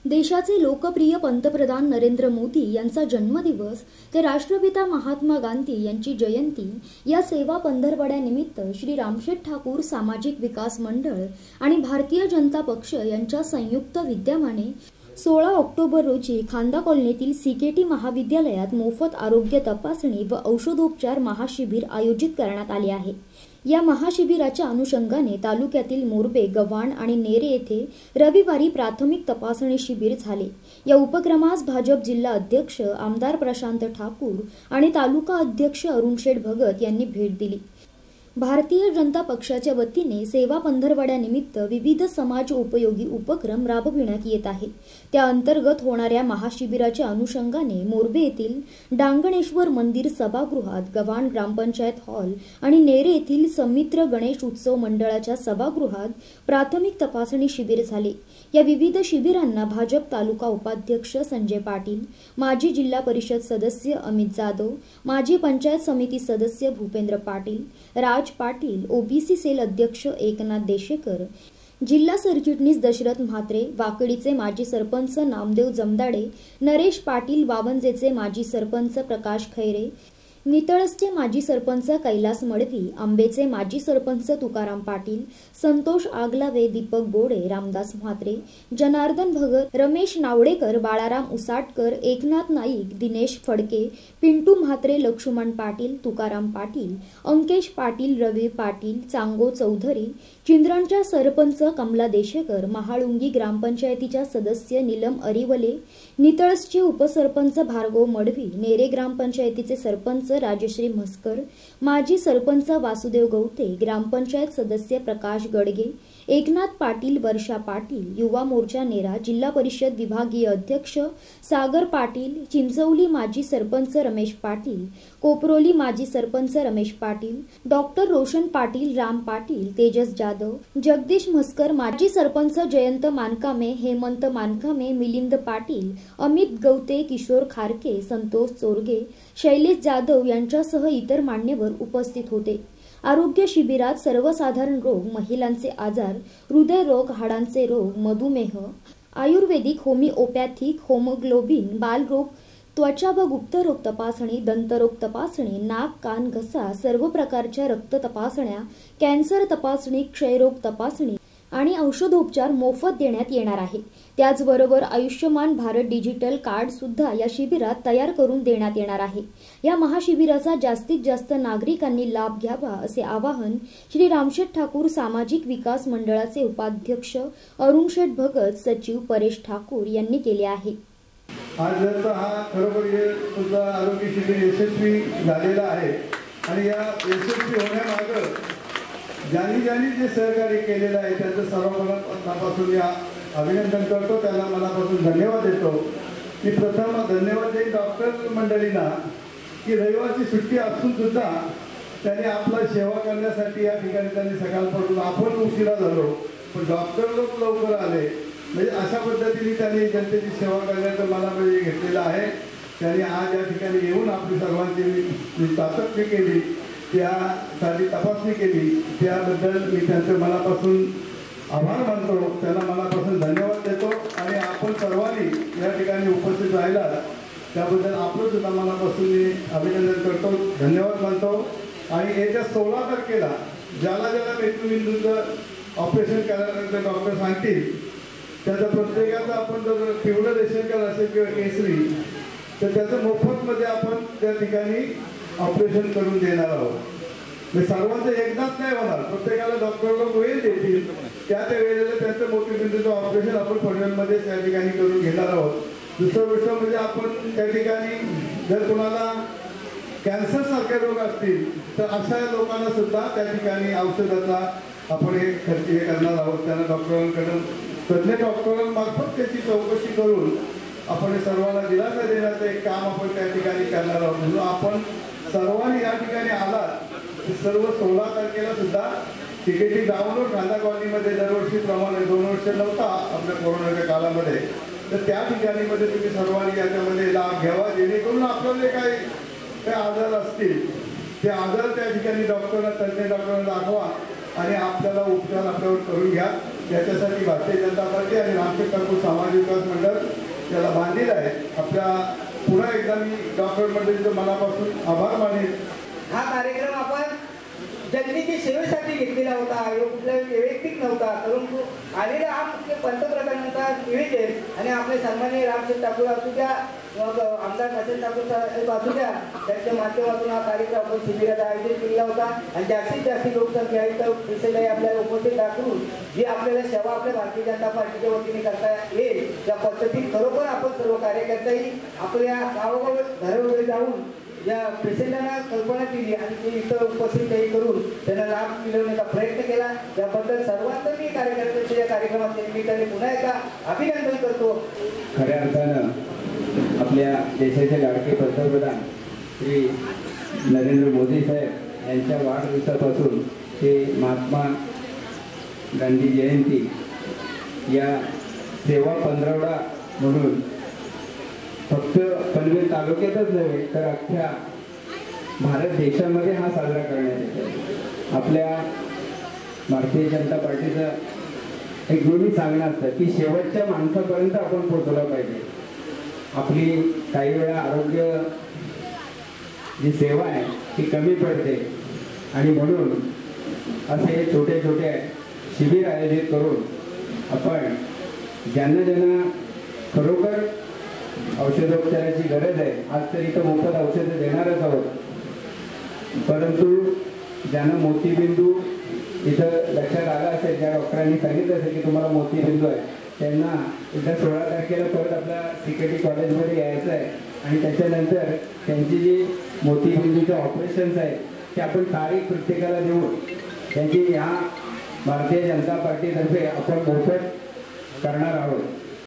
देशाचे लोकप्रिय पंतप्रधान नरेंद्र मोदी यांचा जन्मदिवस ते राष्ट्रपिता महात्मा गांधी यांची जयंती या सेवा पंधरवड्यानिमित्त श्री रामशेठ ठाकूर सामाजिक विकास मंडळ आणि भारतीय जनता पक्ष यांच्या संयुक्त विद्यमाने 16 ऑक्टोबर रोजी खांदा कॉलनीतील सीकेटी महाविद्यालयात मोफत आरोग्य तपासणी व औषधोपचार महाशिबिर आयोजित करण्यात आले आहे। या महाशिबिराच्या अनुषंगाने तालुक्यातील मोरबे, गव्हाण आणि नेरे येथे रविवारी प्राथमिक तपासणी शिबिर झाले। या उपक्रमास भाजप जिल्हा अध्यक्ष आमदार प्रशांत ठाकूर आणि तालुका अध्यक्ष अरुणशेठ भगत यांनी भेट दिली। भारतीय जनता पक्षाच्या वतीने सेवा पंधरवड्यानिमित्त विविध समाज उपयोगी उपक्रम राबविण्यात येत आहे। त्या अंतर्गत होणाऱ्या महाशिबिराच्या अनुषंगाने मोरबे येथील डांगणेश्वर मंदिर सभागृहात, गव्हाण ग्रामपंचायत हॉल आणि नेरे येथील समित्र गणेश उत्सव मंडळाच्या सभागृहात प्राथमिक तपासणी शिबिर झाले। या विविध शिबिरांना भाजप तालुका उपाध्यक्ष संजय पाटील, माजी जिल्हा परिषद सदस्य अमित जाधव, माजी पंचायत समिती सदस्य भूपेंद्र पाटील, राज पाटील, ओबीसी सेल अध्यक्ष एकनाथ देशेकर, जिल्हा सरचिटणीस दशरथ म्हात्रे, वाकडीचे माजी सरपंच नामदेव जमदाडे, नरेश पाटील, वावंजेचे माजी सरपंच प्रकाश खैरे, नितळसचे माजी सरपंच कैलास मडवी, आंबेचे माजी सरपंच तुकाराम पाटील, संतोष आगलावे, दीपक बोडे, रामदास म्हात्रे, जनार्दन भगत, रमेश नावडेकर, बाळाराम उसाटकर, एकनाथ नाईक, दिनेश फडके, पिंटू म्हात्रे, लक्ष्मण पाटील, तुकाराम पाटील, अंकेश पाटील, रवी पाटील, चांगो चौधरी, चिंद्रांच्या सरपंच कमला देशेकर, महाळुंगी ग्रामपंचायतीच्या सदस्य नीलम अरिवले, नितळसचे उपसरपंच भार्गव मडवी, नेरे ग्रामपंचायतीचे सरपंच राजश्री म्हस्कर, माजी सरपंच वासुदेव गवते, ग्रामपंचायत सदस्य प्रकाश गडगे, एकनाथ पाटील, वर्षा पाटील, युवा मोर्चा नेरा, जिल्हा परिषद विभागीय अध्यक्ष सागर पाटील, चिंचवली माजी सरपंच रमेश पाटील, कोपरोली माजी सरपंच रमेश पाटील, डॉक्टर रोशन पाटील, राम पाटील, तेजस जाधव, जगदीश म्हस्कर, माजी सरपंच जयंत मानकामे, हेमंत मानकामे, मिलिंद पाटील, अमित गवते, किशोर खारके, संतोष चोरगे, शैलेश जाधव यांच्यासह इतर मान्यवर उपस्थित होते। आरोग्य शिबिरात सर्वसाधारण रोग, महिलांचे आजार, हृदयरोग, हाडांचे रोग, मधुमेह, आयुर्वेदिक, होमिओपॅथिक, होमोग्लोबिन, बालरोग, त्वचा व गुप्तरोग तपासणी, दंतरोग तपासणी, नाक, कान, घसा, सर्व प्रकारच्या रक्त तपासण्या, कॅन्सर तपासणी, क्षयरोग तपासणी आणि औषधोपचार मोफत देण्यात येणार आहे। त्याचबरोबर आयुष्यमान भारत डिजिटल कार्ड सुद्धा या शिबिरात तयार करून देण्यात येणार आहे। या महाशिबिराचा जास्तीत जास्त नागरिकांनी लाभ घ्यावा असे आवाहन श्री रामशेठ ठाकूर सामाजिक विकास मंडळाचे उपाध्यक्ष अरुणशेठ भगत, सचिव परेश ठाकूर यांनी केले आहे। आज हा खरोखर तुझा आरोग्य शिबिर यशस्वी झालेला आहे आणि या यशस्वी होण्यामागे ज्यांनी जे सहकार्य केलेलं आहे त्यांचं सर्वप्रथम या अभिनंदन करतो, त्यांना मनापासून धन्यवाद देतो। मी प्रथम धन्यवाद देईन डॉक्टर मंडळींना की रविवारची सुट्टी असून सुद्धा त्यांनी आपला सेवा करण्यासाठी या ठिकाणी त्यांनी सकाळपासून आपण उशिरा झालो पण डॉक्टर लोक लवकर आले, म्हणजे अशा पद्धतीने त्यांनी जनतेची सेवा करण्याचं मनामध्ये घेतलेलं आहे। त्यांनी आज या ठिकाणी येऊन आपली सर्वांची चाचपणी केली, त्यासाठी तपासणी केली, त्याबद्दल मी त्यांचं मनापासून आभार मानतो, त्यांना मनापासून धन्यवाद देतो आणि आपण सर्वांनी या ठिकाणी उपस्थित राहिला त्याबद्दल आपलं सुद्धा मनापासून मी अभिनंदन करतो, धन्यवाद मानतो। आणि येत्या 16 तारखेला ज्याला मेंदूचं ऑपरेशन करायला डॉक्टर सांगतील त्याचं प्रत्येकाचं आपण जर पिवळं रेशन कार्ड असेल किंवा केसरी तर त्याचं मोफतमध्ये आपण त्या ठिकाणी ऑपरेशन करून देणार आहोत। सर्वांचं एकदाच नाही होणार, प्रत्येकाला डॉक्टर लोक वेळ देतील, त्या वेळेला त्यांचं मोतीबिंदूचं ऑपरेशन आपण पनवेलमध्ये त्या ठिकाणी करून घेणार आहोत। दुसरं गोष्ट म्हणजे आपण त्या ठिकाणी जर कोणाला कॅन्सर सारखे रोग असतील तर अशा लोकांना सुद्धा त्या ठिकाणी औषधाचा आपण हे खर्च करणार आहोत। त्यांना डॉक्टरांकडून तज्ञ डॉक्टरांमार्फत त्याची चौकशी करून आपण सर्वांना दिलासा देण्याचं एक काम आपण त्या ठिकाणी करणार आहोत। म्हणून आपण सर्वांनी या ठिकाणी आलात सर्व 16 तारखेला सुद्धा तिकीटी डाउनलोड खांदा कॉलनीमध्ये दरवर्षीप्रमाणे 2 वर्ष नव्हता आपल्या कोरोनाच्या काळामध्ये, तर त्या ठिकाणी मध्ये तुम्ही सर्वांनी याच्यामध्ये लाभ घ्यावा, जेणेकरून आपल्याला काही आजार असतील ते आजार त्या ठिकाणी डॉक्टरांना, तज्ञ डॉक्टरांना दाखवा आणि आपल्याला उपचार आपल्यावर करून घ्या। याच्यासाठी भारतीय जनता पार्टी आणि रामशेठ ठाकूर सामाजिक विकास मंडळ त्याला बांधील आहे. आपल्या पुन्हा एकदा मी डॉक्टर मंडळीचं मनापासून आभार मानेन. हा कार्यक्रम आपण जनतेच्या सेवेसाठी घेतलेला होता. कुठला वैयक्तिक नव्हता, परंतु आलेला हा मुख्य पंतप्रधानांचा निवेदन आणि आपले सन्माननीय रामशेठ ठाकूर असू द्या, आमदार महेश ठाकूर साहेब असू द्या, त्यांच्या माध्यमातून हा कार्यक्रम आपण शिबिरात आयोजित केला होता. आणि जास्तीत जास्त लोकसंख्या इथं पेशंटही आपल्याला उपस्थित दाखवून जी आपल्याला सेवा आपल्या भारतीय जनता पार्टीच्या वतीने करता येईल त्या पद्धतीत खरोखर आपण सर्व कार्यकर्ताही आपल्या गावोगाव घरोघरी जाऊन या पेशंटांना कल्पना केली आणि ते इथं उपस्थितही करून त्यांना लाभ मिळवण्याचा प्रयत्न केला. याबद्दल सर्वांचं मी कार्यकर्त्यांच्या या कार्यक्रमाच्या निमित्ताने पुन्हा एकदा अभिनंदन करतो. खऱ्या अर्थानं आपल्या देशाचे लाडके पंतप्रधान श्री नरेंद्र मोदी साहेब यांच्या वाढदिवसापासून ते महात्मा गांधी जयंती या सेवा पंधरवडा म्हणून फक्त पनवेल तालुक्यातच नव्हे तर अख्ख्या भारत देशामध्ये हा साजरा करण्यात येतो. आपल्या भारतीय जनता पार्टीचं एक नेहमी सांगणं असतं की शेवटच्या माणसापर्यंत आपण पोहोचलं पाहिजे. आपली काही वेळा आरोग्य जी सेवा आहे ती कमी पडते आणि म्हणून असे छोटे छोटे शिबिर आयोजित करून आपण ज्यांना ज्यांना खरोखर औषधोपचाराची गरज आहे, आज तरी तर मोफत औषधं देणारच आहोत, परंतु ज्यांना मोतीबिंदू इथं लक्षात आला असेल, ज्या डॉक्टरांनी सांगितलं असेल की तुम्हाला मोतीबिंदू आहे, त्यांना एकदा 16 तारखेला परत आपल्या CKT कॉलेजमध्ये यायचं आहे आणि त्याच्यानंतर त्यांची जी मोतीबिंदूचे ऑपरेशन्स आहेत ते आपण तारीख प्रत्येकाला देऊन त्यांची ह्या भारतीय जनता पार्टीतर्फे आपण मोफत करणार आहोत.